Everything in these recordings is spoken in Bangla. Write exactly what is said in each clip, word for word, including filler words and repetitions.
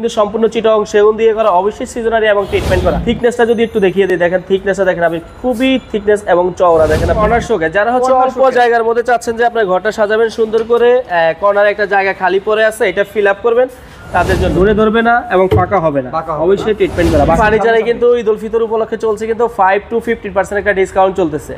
কিন্তু সম্পূর্ণ চিটং সেগুন দিয়ে করা, অবশ্যই সিজনারি এবং ট্রিটমেন্ট করা। থিকনেসটা যদি একটু দেখিয়ে দিই, দেখেন থিকনেসটা দেখেন আপনি, খুবই থিকনেস এবং চওড়া দেখেন। কর্নার শোকে যারা হচ্ছে অল্প জায়গার মধ্যে চাচ্ছেন যে আপনার ঘরটা সাজাবেন সুন্দর করে, কর্নারে একটা জায়গা খালি পড়ে আছে, এটা ফিল আপ করবেন, তাদের জন্য দূরে ধরবে না এবং ফাঁকা হবে না, অবশ্যই ট্রিটমেন্ট করা। ফার্নিচারে কিন্তু ঈদ উল ফিতর উপলক্ষে চলছে কিন্তু ফাইভ টু ফিফটিন পার্সেন্ট একটা ডিসকাউন্ট চলতেছে।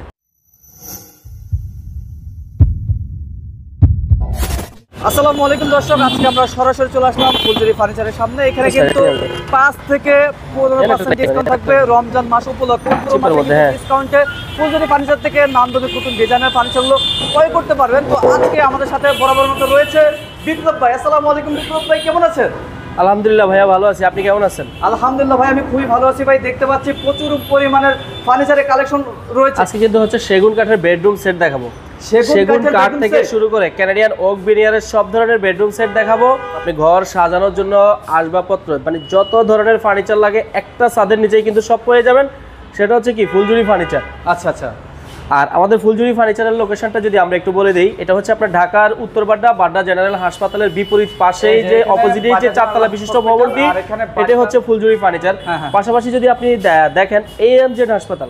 আসসালামু আলাইকুম দর্শক, আজকে আমরা সরাসরি চলে আসলাম ফুলঝুরি ফার্নিচারের সামনে। এখানে কিন্তু পাঁচ থেকে পনেরো পার্সেন্ট ডিসকাউন্ট থাকবে রমজান মাস উপলক্ষে। ডিসকাউন্টে ফুলঝুরি ফার্নিচার থেকে নান্দনিক নতুন ডিজাইনের ফার্নিচারগুলো ক্রয় করতে পারবেন। তো আজকে আমাদের সাথে বরাবর মতো রয়েছে বিপ্লব ভাই। আসসালামু আলাইকুম বিপ্লব ভাই, কেমন আছেন? আলহামদুলিল্লাহ ভাইয়া ভালো আছি, আপনি কেমন আছেন? আলহামদুলিল্লাহ ভাই আমি খুবই ভালো আছি ভাই। দেখতে পাচ্ছি প্রচুর পরিমাণের ফার্নিচারের কালেকশন রয়েছে। আজকে কিন্তু হচ্ছে সেগুন কাঠের বেডরুম সেট দেখাবো, সেগুন কাঠ থেকে শুরু করে ক্যানাডিয়ান ওক বিনিয়ারের সব ধরনের বেডরুম সেট দেখাবো। আপনি ঘর সাজানোর জন্য আসবাবপত্র মানে যত ধরনের ফার্নিচার লাগে একটা ছাদের নিচেই কিন্তু সব পেয়ে যাবেন। সেটা হচ্ছে কি ফুলঝুরি ফার্নিচার। আচ্ছা আচ্ছা। আর আমাদের ফুলঝুরি ফার্নিচারের লোকেশনটা যদি আমরা একটু বলে দিই, এটা হচ্ছে আপনার ঢাকার উত্তর বাড্ডা বাড্ডা জেনারেল হাসপাতালের বিপরীত পাশেই যে অপোজিটে যে চারতলা বিশিষ্ট ভবনটি, এটা হচ্ছে ফুলঝুরি ফার্নিচার। পাশাপাশি যদি আপনি দেখেন এএমজেড হাসপাতাল,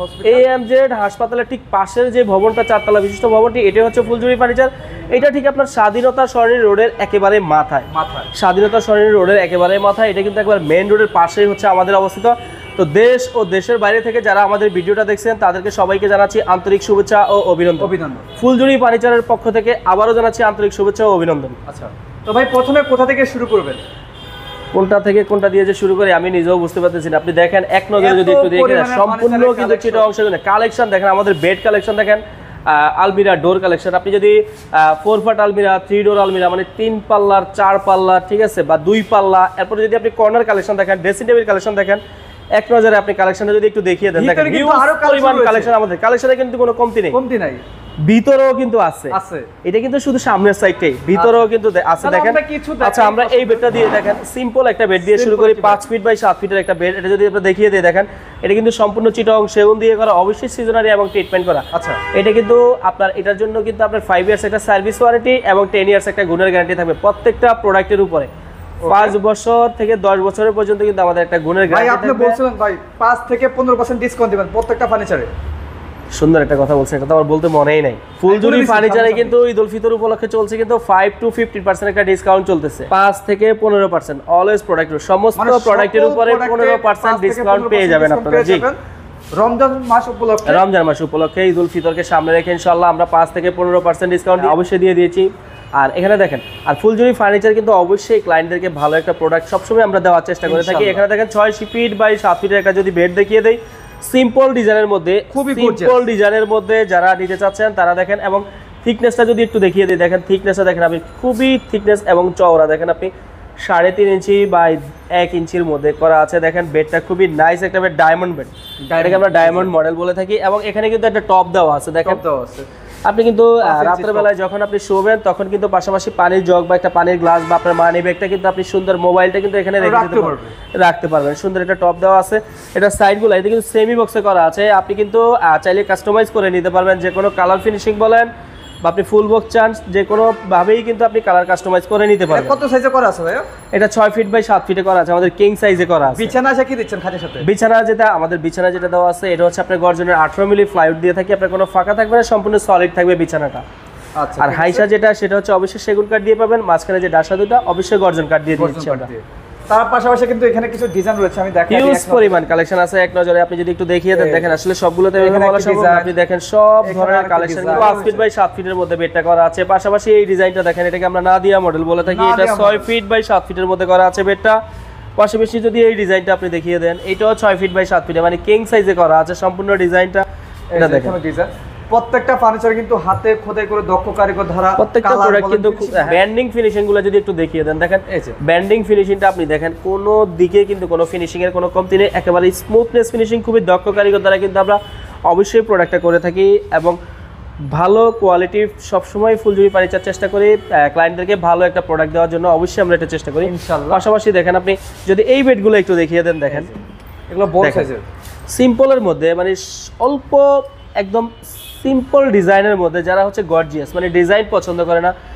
এএমজেড হাসপাতালের ঠিক পাশের যে ভবনটা চারতলা বিশিষ্ট ভবনটি, এটা হচ্ছে ফুলঝুরি ফার্নিচার। এটা ঠিক আপনার স্বাধীনতা সরণি রোডের একেবারে মাথায়, স্বাধীনতা সরণি রোডের একেবারে মাথায়। এটা কিন্তু একবার মেইন রোডের পাশেই হচ্ছে আমাদের অবস্থিত। তো দেশ ও দেশের বাইরে থেকে যারা আমাদের ভিডিওটা দেখছেন তাদেরকে সবাইকে জানাচ্ছি আন্তরিক শুভেচ্ছা ও অভিনন্দন। অভিনন্দন ফুলঝুরি ফার্নিচারের পক্ষ থেকে আবারও জানাচ্ছি আন্তরিক শুভেচ্ছা ও অভিনন্দন। আচ্ছা, তো ভাই প্রথমে কোথা থেকে শুরু করবেন? কোনটা থেকে কোনটা দিয়ে যে শুরু করে আমি নিজেও বুঝতে পারতেছি না। আপনি দেখেন এক নজরে যদি একটু দেখেন সম্পূর্ণ কিন্তু চিটা অংশ কালেকশন দেখেন, আমাদের বেড কালেকশন দেখেন, আলমিরা ডোর কালেকশন। আপনি যদি ফোর ফাট আলমিরা, থ্রি ডোর আলমিরা মানে তিন পাল্লার, চার পাল্লা, ঠিক আছে, বা দুই পাল্লা, এরপরে যদি আপনি কর্নার কালেকশন দেখেন, ড্রেসিং টেবিল কালেকশন দেখেন, এক নজরে আপনি কালেকশনটা যদি একটু দেখিয়ে দেন, দেখেন আরো পরিমাণ কালেকশন। আমাদের কালেকশনে কিন্তু কোনো কমতি নেই, কমতি নাই, ভিতরেও কিন্তু আছে আছে। এটা কিন্তু শুধু সামনের সাইডটাই, ভিতরেও কিন্তু আছে দেখেন। আচ্ছা আমরা এই বেডটা দিয়ে দেখেন, সিম্পল একটা বেড দিয়ে শুরু করি, পাঁচ ফিট বাই সাত ফিটের একটা বেড। এটা যদি আপনি দেখিয়ে দিয়ে দেখেন, এটা কিন্তু সম্পূর্ণ চিটং সেগুন দিয়ে করা, অবশ্যই সিজনারি এবং ট্রিটমেন্ট করা। আচ্ছা, এটা কিন্তু আপনার এটার জন্য কিন্তু আপনার ফাইভ ইয়ার্স একটা সার্ভিস ওয়ারেন্টি এবং টেন ইয়ার্স একটা গুণের গ্যারান্টি থাকবে প্রত্যেকটা প্রোডাক্টের উপরে। পাঁচ বছর থেকে দশ বছরের পর্যন্ত কিন্তু আমাদের একটা গুণের গ্যারান্টি থাকবে। আপনি বলছিলেন ভাই পাঁচ থেকে পনেরো পার্সেন্ট ডিসকাউন্ট দিবেন প্রত্যেকটা ফার্নিচারে। সুন্দর একটা কথা বলছেন, এটা তো আমার বলতে মনেই নাই। ফুলঝুরি ফার্নিচারে কিন্তু ঈদ উল ফিতর উপলক্ষে চলছে কিন্তু ফাইভ টু ফিফটিন পার্সেন্ট একটা ডিসকাউন্ট চলতেছে, পাঁচ থেকে পনেরো পার্সেন্ট অলওয়েজ প্রোডাক্টের সমস্ত প্রোডাক্টের উপরে পনেরো পার্সেন্ট ডিসকাউন্ট পেয়ে যাবেন আপনারা। জি, রমজান মাস উপলক্ষে, রমজান মাস উপলক্ষে ঈদ উল ফিতরকে সামনে রেখে ইনশাআল্লাহ আমরা পাঁচ থেকে পনেরো পার্সেন্ট ডিসকাউন্ট অবশ্যই দিয়ে দিয়েছি। আর এখানে দেখেন, আর ফুলঝুরি ফার্নিচার কিন্তু অবশ্যই ক্লায়েন্টদেরকে ভালো একটা প্রোডাক্ট সবসময় আমরা দেওয়ার চেষ্টা করে থাকি। এখানে দেখেন ছয় ফিট বাই সাত ফিটের একটা যদি বেড দেখিয়ে দেই, সিম্পল ডিজাইনের মধ্যে, খুবই সিম্পল ডিজাইনের মধ্যে যারা নিতে চাচ্ছেন তারা দেখেন। এবং থিকনেসটা যদি একটু দেখিয়ে দিই, দেখেন থিকনেসটা দেখেন আপনি, খুবই থিকনেস এবং চওড়া দেখেন আপনি, সাড়ে তিন ইঞ্চি বাই এক ইঞ্চির মধ্যে করা আছে। দেখেন বেডটা খুবই নাইস একটা বেড, ডায়মন্ড বেড, এটাকে আমরা ডায়মন্ড মডেল বলে থাকি। এবং এখানে কিন্তু একটা টপ দেওয়া আছে, দেখেন আপনি কিন্তু রাতের বেলায় যখন আপনি শোবেন তখন কিন্তু পাশাপাশি পানির জগ বা একটা পানির গ্লাস বা আপনার মানি ব্যাগটা কিন্তু আপনি সুন্দর, মোবাইলটা কিন্তু এখানে রেখে দিতে পারবেন, রাখতে পারবেন। সুন্দর একটা টপ দেওয়া আছে। এটা সাইডগুলো এটা কিন্তু সেমি বক্সে করা আছে, আপনি কিন্তু চাইলে কাস্টমাইজ করে নিতে পারবেন, যে কোনো কালার ফিনিশিং বলেন বা আপনি ফুল বক্স চান, যে কোনো ভাবেই কিন্তু আপনি কালার কাস্টমাইজ করে নিতে পারবেন। কত সাইজে করা আছে ভাই? এটা ছয় ফিট বাই সাত ফিটে করা আছে, আমাদের কিং সাইজে করা আছে। বিছানা আছে কি দিচ্ছেন খাটের সাথে? বিছানা যেটা আমাদের বিছানা যেটা দেওয়া আছে, এটা হচ্ছে আপনার গর্জনের আঠারো মিলি প্লাইউড দিয়ে থাকি, আপনার কোনো ফাঁকা থাকবে না, সম্পূর্ণ সলিড থাকবে বিছানাটা। আচ্ছা, আর হাইসা যেটা সেটা হচ্ছে অবশ্যই সেগুন কাঠ দিয়ে পাবেন, মাঝখানে যে ডাসা দুটো অবশ্যই গর্জন কাঠ দিয়ে দিচ্ছি আমরা। তার পাশাপাশি কিন্তু এখানে কিছু ডিজাইন রয়েছে, আমি দেখাই হিউজ পরিমাণ কালেকশন আছে। এক নজরে আপনি যদি একটু দেখিয়ে দেন, দেখেন আসলে সবগুলোতে এখানে বলা সম্ভব না। আপনি দেখেন সব ধরনের কালেকশন, পাঁচ ফিট বাই সাত ফিটের মধ্যে বেডটা করা আছে। পাশাপাশি এই ডিজাইনটা দেখেন, এটাকে আমরা নাদিয়া মডেল বলে থাকি, এটা ছয় ফিট বাই সাত ফিটের মধ্যে করা আছে বেডটা। পাশাপাশি যদি এই ডিজাইনটা আপনি দেখিয়ে দেন, এটাও ছয় ফিট বাই সাত ফিটে মানে কিং সাইজে করা আছে সম্পূর্ণ ডিজাইনটা। এটা দেখেন ডিজাইন, প্রত্যেকটা ফার্নিচার কিন্তু হাতে খোদাই করে দক্ষ কারিগর দ্বারা, প্রত্যেকটা প্রোডাক্ট কিন্তু ব্যান্ডিং ফিনিশিং গুলো যদি একটু দেখিয়ে দেন, দেখেন ব্যান্ডিং ফিনিশিংটা আপনি দেখেন, কোনো দিকে কিন্তু কোনো ফিনিশিং এর কোনো কমতি নেই, একেবারে স্মুথনেস ফিনিশিং, খুবই দক্ষ কারিগর দ্বারা কিন্তু আমরা অবশ্যই প্রোডাক্টটা করে থাকি। এবং ভালো কোয়ালিটি সবসময় ফুলঝুরি ফার্নিচার চেষ্টা করি ক্লায়েন্টদেরকে ভালো একটা প্রোডাক্ট দেওয়ার জন্য, অবশ্যই আমরা এটা চেষ্টা করি ইনশাআল্লাহ। পাশাপাশি দেখেন আপনি যদি এই বেডগুলো একটু দেখিয়ে দেন, দেখেন এগুলো বড় সাইজের, সিম্পলের মধ্যে মানে অল্প একদম সিম্পল ডিজাইনের মধ্যে যারা হচ্ছে গর্জিয়াস মানে ডিজাইন পছন্দ করে না,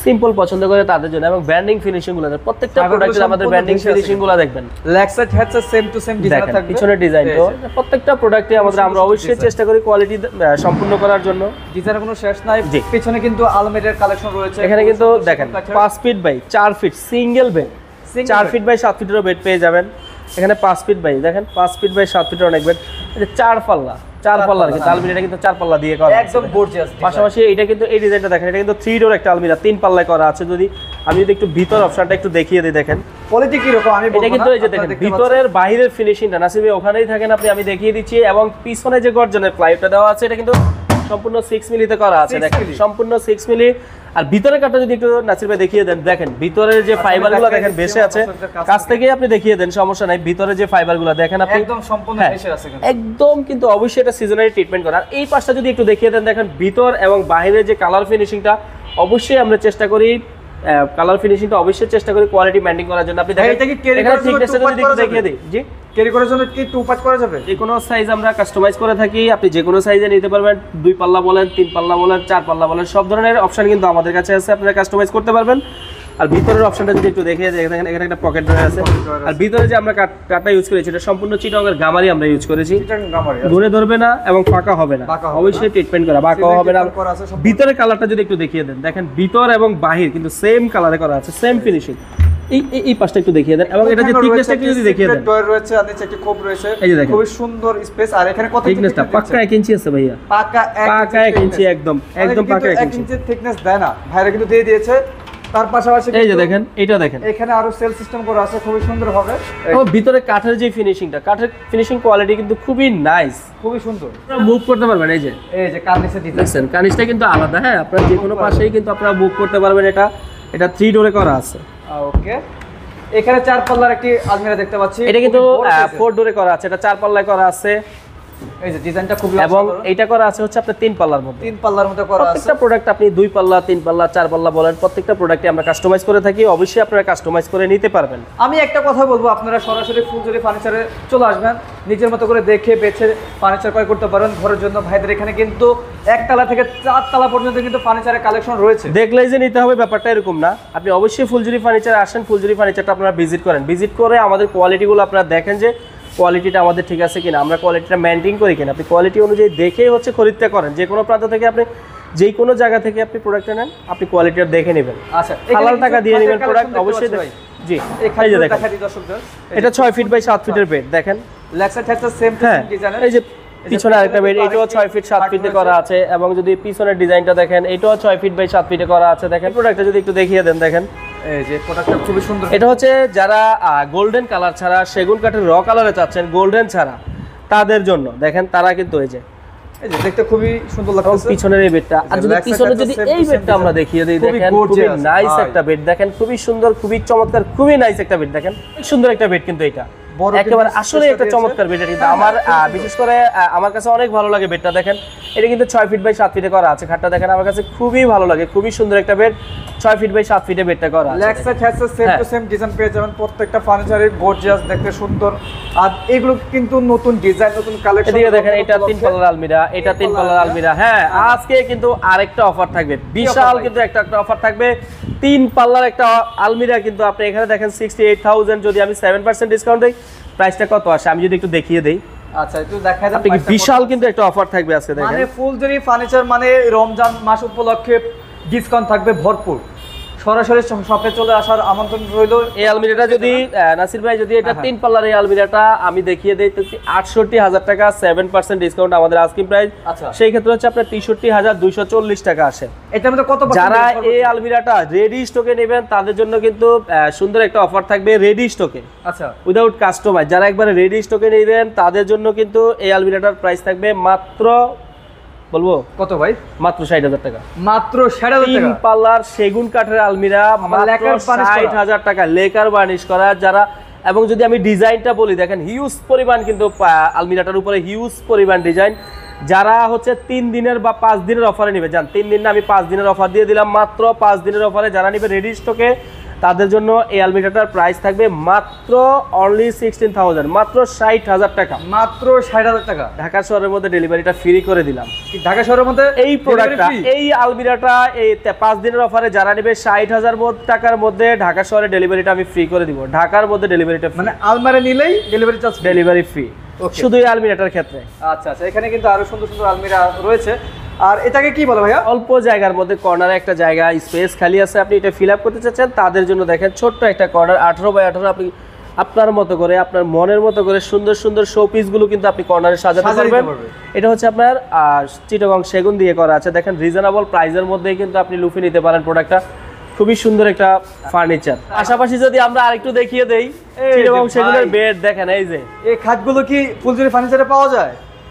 সিম্পল পছন্দ করে তাদের জন্য, এবং ব্র্যান্ডিং ফিনিশিং গুলো প্রত্যেকটা প্রোডাক্টের আমাদের ব্র্যান্ডিং ফিনিশিং গুলো দেখবেন। Leg side head side same to same design থাকবে, পিছনে ডিজাইন তো প্রত্যেকটা প্রোডাক্টে আমাদের আমরা অবশ্যই চেষ্টা করি কোয়ালিটি সম্পূর্ণ করার জন্য। ডিজাইনের কোনো শেষ নাই। পিছনে কিন্তু আলমিরার কালেকশন রয়েছে, এখানে কিন্তু দেখেন পাঁচ ফিট বাই চার ফিট সিঙ্গেল বেড, চার ফিট বাই সাত ফিটেরও বেড পেয়ে যাবেন। এখানে পাঁচ ফিট বাই দেখেন পাঁচ ফিট বাই সাত ফিটের অনেক বেড, এটা চার পাল্লা চার পাল্লার কিন্তু আলমিরাটা কিন্তু চার পাল্লা দিয়ে করা একদম গর্জিয়াস। পাশাপাশি এটা কিন্তু এই ডিজাইনটা দেখেন, এটা কিন্তু থ্রি ডোর একটা আলমিরা তিন পাল্লায় করা আছে। যদি আমি যদি একটু ভিতর অপশনটা একটু দেখিয়ে দিই দেখেন কোয়ালিটি কি রকম, আমি বলবো এটা কিন্তু এই যে দেখেন ভিতরের বাইরের ফিনিশিংটা নাসির ভাই ওখানেই থাকেন আপনি, আমি দেখিয়ে দিচ্ছি। এবং পিছনে যে গর্জনের প্লাইটা দেওয়া আছে এটা কিন্তু সম্পূর্ণ সিক্স মিলিতে করা আছে, দেখেন সম্পূর্ণ সিক্স মিলি। আর ভিতরের কাঠটা যদি একটু নাসির ভাই দেখিয়ে দেন, দেখেন ভিতরের যে ফাইবারগুলো দেখেন বেশি আছে, কাছ থেকে আপনি দেখিয়ে দেন সমস্যা নাই। ভিতরে যে ফাইবারগুলো দেখেন আপনি একদম সম্পূর্ণ বেশি আছে, একদম কিন্তু অবশ্যই এটা সিজনারি ট্রিটমেন্ট করা। আর এই পাশটা যদি একটু দেখিয়ে দেন, দেখেন ভিতর এবং বাইরের যে কালার ফিনিশিংটা অবশ্যই আমরা চেষ্টা করি কালার ফিনিশিংটা অবশ্যই চেষ্টা করি কোয়ালিটি মেইনটেইন করার জন্য। আপনি দেখেন এটা কি ক্যারি করার জন্য যদি একটু দেখিয়ে দিই, জি ক্যারি করার জন্য কি টু পাঁচ করা যাবে? যে কোনো সাইজ আমরা কাস্টমাইজ করে থাকি, আপনি যে কোনো সাইজে নিতে পারবেন। দুই পাল্লা বলেন, তিন পাল্লা বলেন, চার পাল্লা বলেন, সব ধরনের অপশন কিন্তু আমাদের কাছে আছে, আপনারা কাস্টমাইজ করতে পারবেন। আর ভিতরের অপশনটা যদি একটু দেখিয়ে দিই, দেখেন এখানে একটা পকেট ড্রয়ার আছে। আর ভিতরে যে আমরা কাঠটা ইউজ করেছি এটা সম্পূর্ণ চিটাগংয়ের গামারি আমরা ইউজ করেছি, ধরে ধরবে না এবং ফাঁকা হবে না, অবশ্যই ট্রিটমেন্ট করা, বাঁকাও হবে না। ভিতরের কালারটা যদি একটু দেখিয়ে দেন, দেখেন ভিতর এবং বাহির কিন্তু সেম কালারে করা আছে, সেম ফিনিশিং। এই এই পাশটা একটু দেখিয়ে দেন, এবং এটা যে থিকনেসটা একটু যদি দেখিয়ে দেন, ডয়ার রয়েছে আর নিচে একটা খোপ রয়েছে, এই যে দেখেন খুব সুন্দর স্পেস। আর এখানে কত থিকনেসটা পাক্কা এক ইঞ্চি আছে ভাইয়া, পাক্কা পাক্কা এক ইঞ্চি, একদম একদম পাক্কা এক ইঞ্চি থিকনেস দেয় না, ভাইরা কিন্তু দিয়ে দিয়েছে। তার পাশাপাশি এই যে দেখেন এটা দেখেন এখানে আরো সেল সিস্টেম করা আছে, খুবই সুন্দর হবে। এবং ভিতরে কাঠের যে ফিনিশিংটা, কাঠের ফিনিশিং কোয়ালিটি কিন্তু খুবই নাইস, খুবই সুন্দর। আপনারা মুভ করতে পারবেন। এই যে এই যে কার্নিসের ডিজাইন দেখছেন, কার্নিশটা কিন্তু আলাদা, হ্যাঁ আপনারা যে কোনো পাশেই কিন্তু আপনারা মুভ করতে পারবেন। এটা এটা থ্রি ডোরে করা আছে। ওকে, এখানে চার পাল্লার একটি আলমিরা দেখতে পাচ্ছি, এটা কিন্তু ফোর ডোরে করা আছে, এটা চার পাল্লায় করা আছে। এই যে ডিজাইনটা খুব এবং এটা করা আছে হচ্ছে আপনার তিন পাল্লার মধ্যে, তিন পাল্লার মধ্যে করা আছে। প্রত্যেকটা প্রোডাক্ট আপনি দুই পাল্লা, তিন পাল্লা, চার পাল্লা বলেন, প্রত্যেকটা প্রোডাক্টে আমরা কাস্টমাইজ করে থাকি, অবশ্যই আপনারা কাস্টমাইজ করে নিতে পারবেন। আমি একটা কথা বলবো, আপনারা সরাসরি ফুলজুরি ফার্নিচারে চলে আসবেন, নিজের মতো করে দেখে বেছে ফার্নিচার ক্রয় করতে পারেন ঘরের জন্য। ভাইদের এখানে কিন্তু একতলা থেকে চার তলা পর্যন্ত কিন্তু ফার্নিচারের কালেকশন রয়েছে, দেখলেই যে নিতে হবে ব্যাপারটা এরকম না। আপনি অবশ্যই ফুলজুরি ফার্নিচারে আসেন, ফুলজুরি ফার্নিচারটা আপনারা ভিজিট করেন, ভিজিট করে আমাদের কোয়ালিটিগুলো আপনারা দেখেন যে কোয়ালিটিটা আমাদের ঠিক আছে কিনা, আমরা কোয়ালিটিটা মেনটেন করি কিনা। আপনি কোয়ালিটি অনুযায়ী দেখেই হচ্ছে খরিদটা করেন। যে কোনো প্রান্ত থেকে আপনি যে কোনো জায়গা থেকে আপনি প্রোডাক্টটা নেন, আপনি কোয়ালিটিটা দেখে নেবেন। আচ্ছা, হালাল টাকা দিয়ে নেবেন প্রোডাক্ট অবশ্যই। জি এই যে দেখেন এটা ছয় ফিট বাই সাত ফিটের বেড, দেখেন লেগ সাইড হচ্ছে সেম টু সেম ডিজাইনের। এই যে পিছনে আরেকটা বেড, এটাও ছয় ফিট সাত ফিটে করা আছে। এবং যদি পিছনের ডিজাইনটা দেখেন, এটাও ছয় ফিট বাই সাত ফিটে করা আছে। দেখেন প্রোডাক্টটা যদি একটু দেখিয়ে দেন, দেখেন এই যে প্রোডাক্টটা খুবই সুন্দর। এটা হচ্ছে যারা গোল্ডেন কালার ছাড়া, সেগুন কাঠের র কালারে চাচ্ছেন, গোল্ডেন ছাড়া, তাদের জন্য দেখেন তারা কিন্তু এই যে এই যে দেখতে খুবই সুন্দর লাগছে পিছনের এই বেডটা। আর যদি পিছনে যদি এই বেডটা আমরা দেখিয়ে দিই, দেখেন খুবই নাইস একটা বেড, দেখেন খুবই সুন্দর, খুবই চমৎকার, খুবই নাইস একটা বেড। দেখেন খুব সুন্দর একটা বেড, কিন্তু এটা একেবারে আসলে একটা চমৎকার বেড। এটা কিন্তু আমার বিশেষ করে আমার কাছে অনেক ভালো লাগে বেডটা। দেখেন এটা কিন্তু ছয় ফিট বাই সাত ফিটে করা আছে, খাটটা দেখেন আমার কাছে খুবই ভালো লাগে, খুবই সুন্দর একটা বেড, ছয় ফিট বাই সাত ফিটে বেডটা করা আছে। লেগ সাইড হচ্ছে সেম টু সেম ডিজাইন পেয়ে যাবেন, প্রত্যেকটা ফার্নিচারের গর্জিয়াস, দেখতে সুন্দর। আর এগুলো কিন্তু নতুন ডিজাইন, নতুন কালেকশন। এদিকে দেখেন এটা তিন পাল্লার আলমিরা, এটা তিন পাল্লার আলমিরা। হ্যাঁ আজকে কিন্তু আরেকটা অফার থাকবে, বিশাল কিন্তু একটা একটা অফার থাকবে। তিন পাল্লার একটা আলমিরা কিন্তু আপনি এখানে দেখেন সিক্সটি এইট থাউজেন্ড, যদি আমি সেভেন পার্সেন্ট ডিসকাউন্ট দিই প্রাইসটা কত আসে আমি যদি একটু দেখিয়ে দেই। আচ্ছা একটু দেখাই দেন, আপনি কি বিশাল কিন্তু একটা অফার থাকবে আজকে। দেখেন মানে ফুলজুরি ফার্নিচার মানে রমজান মাস উপলক্ষে ডিসকাউন্ট থাকবে ভরপুর। সরাসরি শপে চলে আসার আমন্ত্রণ রইল। এই আলমিরাটা যদি নাসির ভাই যদি এটা তিন পাল্লার এই আলমিরাটা আমি দেখিয়ে দেই তো আটষট্টি হাজার টাকা, সেভেন পার্সেন্ট ডিসকাউন্ট আমাদের আস্কিং প্রাইস। আচ্ছা সেই ক্ষেত্রে হচ্ছে আপনার তেষট্টি হাজার দুইশো চল্লিশ টাকা আসে। এটার মধ্যে কত যারা এই আলমিরাটা রেডি স্টকে নেবেন তাদের জন্য কিন্তু সুন্দর একটা অফার থাকবে রেডি স্টকে, আচ্ছা উইদাউট কাস্টমাইজ। যারা একবারে রেডি স্টকে নেবেন তাদের জন্য কিন্তু এই আলমিরাটার প্রাইস থাকবে মাত্র, বলবো কত ভাই, মাত্র ষাট হাজার টাকা। মাত্র ষাট হাজার টাকা, তিন পাল্লার সেগুন কাঠের আলমিরা মাত্র ষাট হাজার টাকা, লেকার বার্নিশ করা। যারা এবং যদি আমি ডিজাইনটা বলি, দেখেন হিউজ পরিমাণ কিন্তু আলমিরাটার উপরে হিউজ পরিমাণ ডিজাইন। যারা হচ্ছে তিন দিনের বা পাঁচ দিনের অফারে নিবে, যান তিন দিন না আমি পাঁচ দিনের অফার দিয়ে দিলাম, মাত্র পাঁচ দিনের অফারে যারা নিবে রেডি স্টকে তাদের জন্য এই আলমিরাটার প্রাইস থাকবে মাত্র অনলি সিক্সটিন থাউজেন্ড, মাত্র ষাট হাজার টাকা। মাত্র ষাট হাজার টাকা। ঢাকা শহরের মধ্যে ডেলিভারিটা ফ্রি করে দিলাম। কি ঢাকা শহরের মধ্যে এই প্রোডাক্টটা, এই আলমিরাটা এই তে- পাঁচ দিনের অফারে যারা নেবে ষাট হাজার টাকার মধ্যে ঢাকা শহরে ডেলিভারিটা আমি ফ্রি করে দিব। ঢাকার মধ্যে ডেলিভারিটা মানে আলমারি নিলেই delivery charge delivery free, Okay. শুধু এই আলমিরাটার ক্ষেত্রে। আচ্ছা আচ্ছা, এখানে কিন্তু আরো সুন্দর সুন্দর আলমিরা রয়েছে। আর এটাকে কি বলে ভাইয়া? অল্প জায়গার মধ্যে কর্নারে একটা জায়গা স্পেস খালি আছে, আপনি এটা ফিল আপ করতে চাচ্ছেন, তাদের জন্য দেখেন ছোট্ট একটা কর্নার আঠারো বাই আঠারো, আপনি আপনার মতো করে আপনার মনের মতো করে সুন্দর সুন্দর শো পিসগুলো কিন্তু আপনি কর্নারে সাজাতে সাজিয়ে দিতে পারবেন। পারবেন। এটা হচ্ছে আপনার আহ, চিটাগং সেগুন দিয়ে করা আছে, দেখেন রিজনেবল প্রাইসের মধ্যেই কিন্তু আপনি লুফে নিতে পারেন প্রোডাক্টটা। খুবই সুন্দর একটা ফার্নিচার। পাশাপাশি যদি আমরা আরেকটু দেখিয়ে দেই, এই যে চিটাগং সেগুনের ভাই। বেড দেখেন, এই যে এই খাটগুলো কি ফুলজুরি ফার্নিচারে পাওয়া যায়?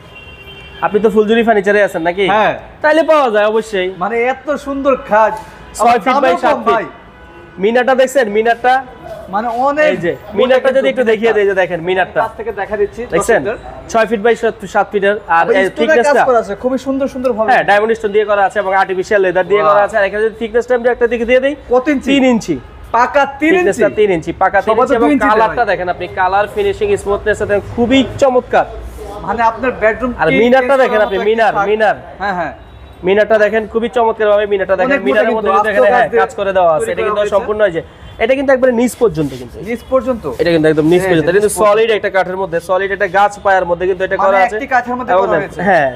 আপনি তো ফুলজুরি ফার্নিচারে আছেন নাকি? হ্যাঁ। তাইলে পাওয়া যায় অবশ্যই। মানে এত সুন্দর খাট, ছয় ফিট বাই দামও সাত কম ফিট। ভাই। মিনারটা দেখছেন? মিনারটা মানে অনেক, এই যে মিনারটা যদি একটু দেখিয়ে দেই, যে দেখেন মিনারটা কাছ থেকে দেখা দিচ্ছি দেখছেন, ছয় ফিট বাই সাত ফিটের। আর থিকনেসটা খুবই সুন্দর সুন্দর ভাবে, হ্যাঁ ডায়মন্ড স্টোন দিয়ে করা আছে এবং আর্টিফিশিয়াল লেদার দিয়ে Wow. করা আছে। আর এখানে যদি থিকনেসটা আমরা একটা দিকে দিয়ে দেই, কত ইঞ্চি? তিন ইঞ্চি পাকা তিন ইঞ্চি। থিকনেসটা তিন ইঞ্চি, পাকা তিন সবার তো ইঞ্চি। এবং দুই ইঞ্চি কালারটা ভাই। দেখেন আপনি, কালার ফিনিশিং স্মুথনেস দেখেন খুবই চমৎকার। মানে আপনার বেডরুম আর মিনারটা দেখেন আপনি, মিনার মিনার হ্যাঁ হ্যাঁ মিনারটা দেখেন খুবই চমৎকার ভাবে। মিনারটা দেখেন, অনেক মোটা মিনারের কিন্তু, মধ্যে কিন্তু আস্ত এখানে হ্যাঁ, কাজ দিয়ে কাজ করে দেওয়া আছে। তৈরি এটা করা কিন্তু হয়েছে। সম্পূর্ণ এই যে এটা কিন্তু একবারে নিচ পর্যন্ত, কিন্তু নিচ পর্যন্ত এটা কিন্তু একদম নিচ এই যে পর্যন্ত। এটা কিন্তু নিচ পর্যন্ত। সলিড একটা কাঠের মধ্যে, সলিড একটা গাছ পায়ার মধ্যে কিন্তু এটা মানে করা আছে। একটি কাঠের মধ্যে এবং করা দেখেন, হয়েছে। হ্যাঁ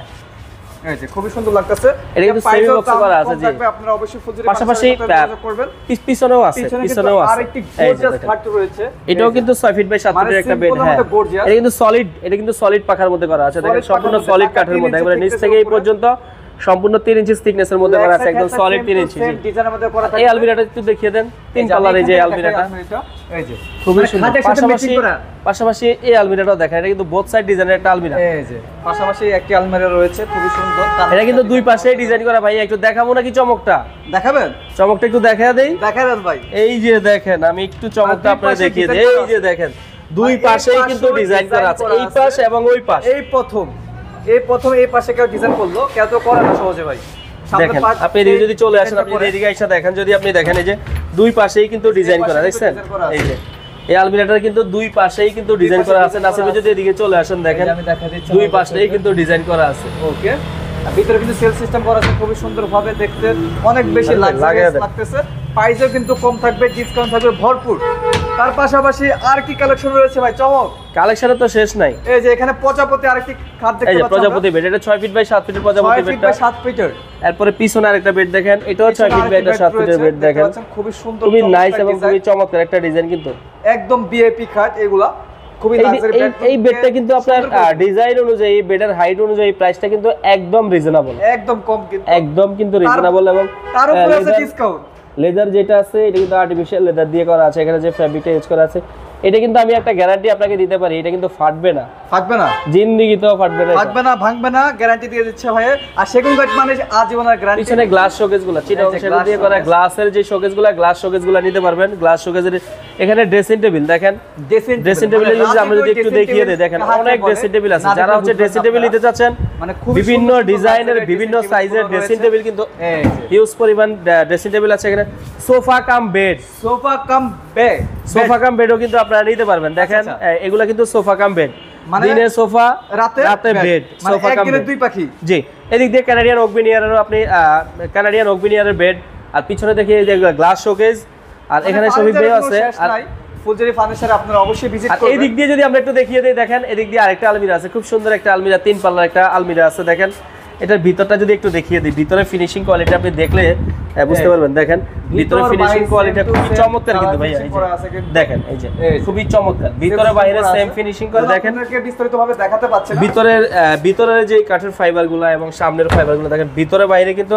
এই যে খুবই সুন্দর লাগতেছে। এটা কিন্তু প্রাইসও semi box এ দাম করা কম আছে, জি। থাকবে, আপনারা অবশ্যই ফুলজুরি পাশাপাশি ফার্নিচারের সাথে যোগাযোগ করবেন। পিছ- পিছনেও আছে, পিছনে কিন্তু পিছনেও আছে। আরেকটি এই যে gorgeous দেখেন। খাট রয়েছে। এটাও কিন্তু ছয় ফিট বাই সাত মানে ফিটের একটা simple বেড। এর হ্যাঁ, মধ্যে gorgeous। এটা কিন্তু সলিড, এটা কিন্তু সলিড পাখার মধ্যে করা আছে। দেখেন Solid সম্পূর্ণ পাখার মধ্যে, সলিড পাকা কাঠের তিন মধ্যে, ইঞ্চি একবারে নিচ thickness থেকে এর এই উপরে। পর্যন্ত সম্পূর্ণ তিন ইঞ্চি থিকনেসের মধ্যে করা আছে, একদম সলিড তিন ইঞ্চি। জি। ডিজাইনের মধ্যে করা এই থাকবে। আলমিরাটা একটু দেখিয়ে দেন, তিন এই যে কালার, এই যে আমি আলমিরাটা এই যে খুবই মানে সুন্দর। খাটের সাথে পাশাপাশি matching করা। পাশাপাশি এই আলমিরাটাও দেখেন, এটা কিন্তু বোথ সাইড ডিজাইনের একটা আলমিরা। এই যে পাশাপাশি একটি আলমারি রয়েছে, খুবই সুন্দর। এটা কিন্তু দুই পাশেই ডিজাইন করা। ভাই একটু দেখাবো নাকি চমকটা? দেখাবেন? চমকটা একটু দেখা দেই। দেখাবেন ভাই। এই যে দেখেন, আমি একটু চমকটা দুই আপনাদের পাশে দেখিয়ে দিই। design এই করা যে আছে। দেখেন, দুই আর এই পাশেই পাশেও কিন্তু ডিজাইন করা আছে, design এই করা পাশ আছে। এবং ওই পাশ। এই প্রথম এই প্রথম এই পাশে কেউ ডিজাইন করলো, কেউ তো করে না সহজে ভাই। সামনে দেখেন পাশ- আপনি এদিকে যদি চলে আসেন, ডিজাইনটা আপনি করে। এদিকে এসে দেখেন, যদি আপনি দেখেন এই যে দুই পাশেই কিন্তু ডিজাইন করা, পাশে দেখছেন? design করা আছে। এই যে এই আলমিরাটার কিন্তু দুই পাশেই কিন্তু ডিজাইন করা আছে। নাসির ভাই যদি এদিকে চলে আসেন দেখেন, এই যে আমি দেখা দিচ্ছি দুই আমার পাশেই কাছে। কিন্তু ডিজাইন করা আছে। ওকে, আর ভিতরে কিন্তু সেল সিস্টেম করা আছে, খুবই সুন্দর ভাবে দেখতে অনেক বেশি লাগে, লাক্সারিয়াস লাগিয়ে দেন। লাগতেছে। প্রাইসও কিন্তু কম থাকবে, ডিসকাউন্ট থাকবে ভরপুর। তার পাশাপাশি আর কি কালেকশন রয়েছে ভাই? চমক। কালেকশনের তো শেষ নাই। এই যে এখানে প্রজাপতি আরেকটি খাট এই দেখতে যে পাচ্ছি প্রজাপতি বেড, এটা ছয় ফিট বাই সাত ফিটের প্রজাপতি ছয় ফিট বেডটা। বাই সাত ফিটের। এরপরে পিছনে আরেকটা বেড দেখেন, এটাও ছয় ফিট বাই এটা সাত ফিটের বেড দেখেন। খুবই সুন্দর, খুবই চমৎকার নাইস এবং design। খুবই চমৎকার একটা ডিজাইন কিন্তু। একদম ভিআইপি খাট এগুলা, খুবই এই- লাক্সারি এই- এই বেডটা কিন্তু আপনার ডিজাইন অনুযায়ী, বেডের হাইট অনুযায়ী প্রাইসটা কিন্তু একদম রিজনেবল, একদম কম কিন্তু। একদম কিন্তু রিজনেবল। এবং তার উপরে আছে ডিসকাউন্ট। লেদার যেটা আছে এটা কিন্তু আর্টিফিশিয়াল লেদার দিয়ে করা আছে। এখানে যে ফ্যাব্রিকটা ইউজ করা আছে, এটা কিন্তু আমি একটা গ্যারান্টি আপনাকে দিতে পারি, এটা কিন্তু ফাটবে না, ফাটবে না, জিন্দেগিতেও ফাটবে না, ফাটবে না, ভাঙবে না, গ্যারান্টি দিয়ে দিচ্ছে ভাই। আর সেগুন কাঠ মানে আজীবনের গ্যারান্টি। পিছনে গ্লাস শোকেসগুলো চিটাগং এই যে সেগুন glass দিয়ে করা, showcase। গ্লাসের যে শোকেসগুলো, গ্লাস শোকেসগুলো নিতে পারবেন। গ্লাস শোকেসের এখানে ড্রেসিং টেবিল দেখেন, ড্রেসিং ড্রেসিং টেবিলে যদি আমরা যদি একটু দেখিয়ে দেই, দেখেন অনেক ড্রেসিং টেবিল আছে। যারা হচ্ছে ড্রেসিং টেবিল নিতে চাচ্ছেন, মানে খুব বিভিন্ন ডিজাইনের বিভিন্ন সাইজের ড্রেসিং টেবিল কিন্তু এই যে হিউজ পরিমাণ ড্রেসিং টেবিল আছে এখানে। Sofa cum bed, sofa cum bed, sofa cum বেডও কিন্তু আপনারা নিতে পারবেন। দেখেন আচ্ছা, এ, এগুলা কিন্তু সোফা কাম বেড, মানে দিনে সোফা রাতে রাতে বেড, মানে সোফা এক কাম দিনে বেড। দুই পাখি। জি, এদিক দিয়ে কানাডিয়ান ওকবিনিয়ারেরও আপনি কানাডিয়ান ওকবিনিয়ারের বেড, আর পিছনে দেখি এই যে গ্লাস শোকেস, আর এখানে শহীদ ভাই আছে। আর ফুলজুরি ফার্নিচার আপনারা অবশ্যই ভিজিট আর এই দিক দিয়ে যদি আমরা একটু দেখিয়ে দিই, দেখেন এদিক দিয়ে আরেকটা আলমিরা আছে, খুব সুন্দর একটা আলমিরা, তিন পাল্লার একটা আলমিরা আছে। দেখেন এটার ভিতরটা যদি একটু দেখিয়ে দিই, ভিতরে ফিনিশিং কোয়ালিটি আপনি দেখলে আহ, বুঝতে পারবেন। দেখেন ভিতরে ফিনিশিং কোয়ালিটি খুবই চমৎকার কিন্তু ভাই, এই যে দেখেন এই যে খুবই চমৎকার, ভিতরে বাইরে সেম ফিনিশিং করে। দেখেন আপনাদেরকে বিস্তারিতভাবে দেখাতে পাচ্ছি না। ভিতরের আহ, ভিতরের যে কাঠের ফাইবারগুলো এবং সামনের ফাইবারগুলো দেখেন, ভিতরে বাইরে কিন্তু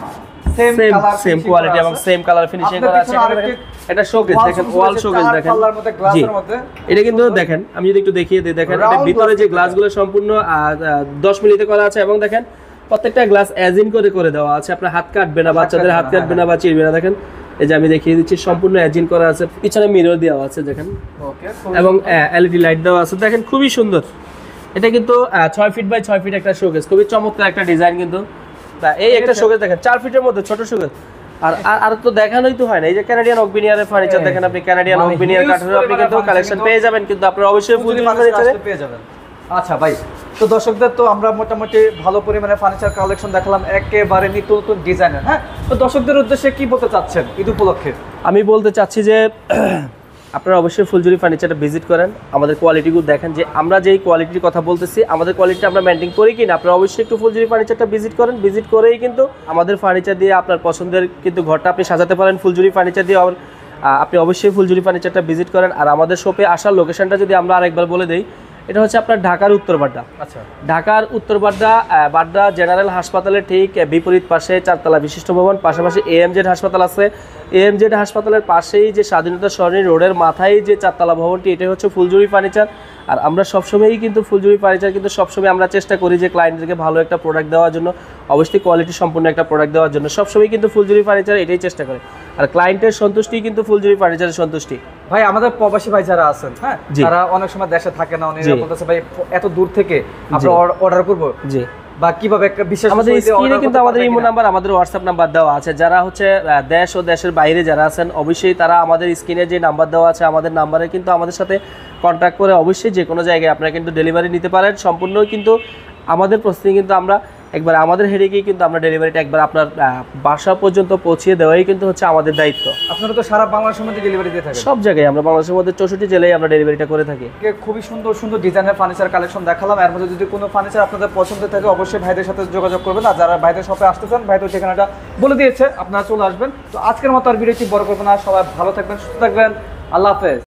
সেম সেম কোয়ালিটি এবং সেম কালার ফিনিশিং করা আছে। এটা শোকেস দেখেন, ওয়াল শোকেস দেখেন। জি, এটা কিন্তু দেখেন আমি যদি একটু দেখিয়ে দিই, দেখেন এটা ভিতরে যে গ্লাসগুলো সম্পূর্ণ দশ মিলিতে করা আছে এবং দেখেন প্রত্যেকটা গ্লাস অ্যাজিন করে করে দেওয়া আছে, আপনার হাত কাটবে না, বাচ্চাদের হাত কাটবে না বা চিরবে না। দেখেন এই যে আমি দেখিয়ে দিচ্ছি, সম্পূর্ণ অ্যাজিন করা আছে, পিছনে মিরর দেওয়া আছে দেখেন, এবং এলইডি লাইট দেওয়া আছে। দেখেন খুবই সুন্দর। এটা কিন্তু ছয় ফিট বাই ছয় ফিট একটা শোকেস, খুবই চমৎকার একটা ডিজাইন কিন্তু। এই একটা শোকেস দেখেন, চার ফিটের মধ্যে ছোট শোকেস, আর আর- আর তো দেখানোই তো হয় না, এই যে কানাডিয়ান ওক ভিনিয়ারের ফার্নিচার দেখেন আপনি, কানাডিয়ান ওক মানে ভিনিয়ার huge কাঠের আপনি কিন্তু পরিমাণে কালেকশন furniture পেয়ে যাবেন, কিন্তু আপনারা অবশ্যই ফুলজুরি ফুলজুরি ফার্নিচারে ফার্নিচারে পেয়ে যাবেন। আচ্ছা ভাই, তো দর্শকদের তো আমরা মোটামুটি ভালো পরিমাণে ফার্নিচার কালেকশন দেখালাম, একেবারে নিত্য নতুন ডিজাইনের। হ্যাঁ, তো দর্শকদের উদ্দেশ্যে কি বলতে চাচ্ছেন ঈদ উপলক্ষে? আমি বলতে চাচ্ছি যে আপনারা অবশ্যই ফুলজুরি ফার্নিচারটা ভিজিট করেন, আমাদের কোয়ালিটিগুলো দেখেন, যে আমরা যেই কোয়ালিটির কথা বলতেছি আমাদের কোয়ালিটি আমরা মেনটেন করি কিনা। আপনারা অবশ্যই একটু ফুলজুরি ফার্নিচারটা ভিজিট করেন, ভিজিট করেই কিন্তু আমাদের ফার্নিচার দিয়ে আপনার পছন্দের কিন্তু ঘরটা আপনি সাজাতে পারেন ফুলজুরি ফার্নিচার দিয়ে। আবার, আহ, আপনি অবশ্যই ফুলজুরি ফার্নিচারটা ভিজিট করেন। আর আমাদের শপে আসার লোকেশনটা যদি আমরা আরেকবার বলে দিই, এটা হচ্ছে আপনার ঢাকার উত্তর বাড্ডা। আচ্ছা, ঢাকার উত্তর বাড্ডা, আহ, বাড্ডা জেনারেল হাসপাতালের ঠিক আহ, বিপরীত পাশে চারতলা বিশিষ্ট ভবন, পাশাপাশি এএমজেড হাসপাতাল আছে। এএমজেড হাসপাতালের পাশেই যে স্বাধীনতা সরণি রোডের মাথায় যে চারতলা ভবনটি, এটাই হচ্ছে ফুলজুরি ফার্নিচার। আর আমরা সবসময়ই কিন্তু ফুলজুরি ফার্নিচার কিন্তু সবসময় আমরা চেষ্টা করি যে ক্লায়েন্টদেরকে ভালো একটা প্রোডাক্ট দেওয়ার জন্য, অবশ্যই কোয়ালিটি সম্পূর্ণ একটা প্রোডাক্ট দেওয়ার জন্য সবসময় কিন্তু ফুলজুরি ফার্নিচার এটাই চেষ্টা করে। আর ক্লায়েন্টের সন্তুষ্টি কিন্তু ফুলজুরি ফার্নিচারের সন্তুষ্টি। ভাই আমাদের প্রবাসী ভাই যারা আছেন, হ্যাঁ, জি। তারা অনেক সময় দেশে থাকে না, জি। অনেকে বলতেছে ভাই এত দূর থেকে আমরা অর্ডার করব, জি, বা কিভাবে একটা বিশেষ আমাদের স্ক্রিনে কিন্তু আমাদের ইমো নাম্বার, আমাদের হোয়াটসঅ্যাপ নাম্বার দেওয়া আছে। যারা হচ্ছে আহ, দেশ ও দেশের বাইরে যারা আছেন, অবশ্যই তারা আমাদের স্ক্রিনে যে নাম্বার দেওয়া আছে আমাদের নাম্বারে কিন্তু আমাদের সাথে কন্ট্যাক্ট করে অবশ্যই যে কোনো জায়গায় আপনারা কিন্তু ডেলিভারি নিতে পারেন। সম্পূর্ণ কিন্তু আমাদের প্রসেসিং কিন্তু আমরা একবার আমাদের হেডে গিয়ে কিন্তু আমরা ডেলিভারিটা একবার আপনার আহ, বাসা পর্যন্ত পৌঁছিয়ে দেওয়াই কিন্তু হচ্ছে আমাদের দায়িত্ব। আপনারা তো সারা বাংলাদেশের মধ্যে ডেলিভারি দিয়ে থাকেন। সব জায়গায় আমরা বাংলাদেশের মধ্যে চৌষট্টি জেলায় আমরা ডেলিভারিটা করে থাকি। কে খুবই সুন্দর সুন্দর ডিজাইনের ফার্নিচার কালেকশন দেখালাম। এর মধ্যে যদি কোনো ফার্নিচার আপনাদের পছন্দ থাকে অবশ্যই ভাইদের সাথে যোগাযোগ করবেন। আর যারা ভাইদের শপে আসতে চান, ভাইদের ঠিকানাটা বলে দিয়েছে, আপনারা চলে আসবেন। তো আজকের মতো আর ভিডিওটি বড় করবেন না, সবাই ভালো থাকবেন, সুস্থ থাকবেন, আল্লাহ হাফেজ।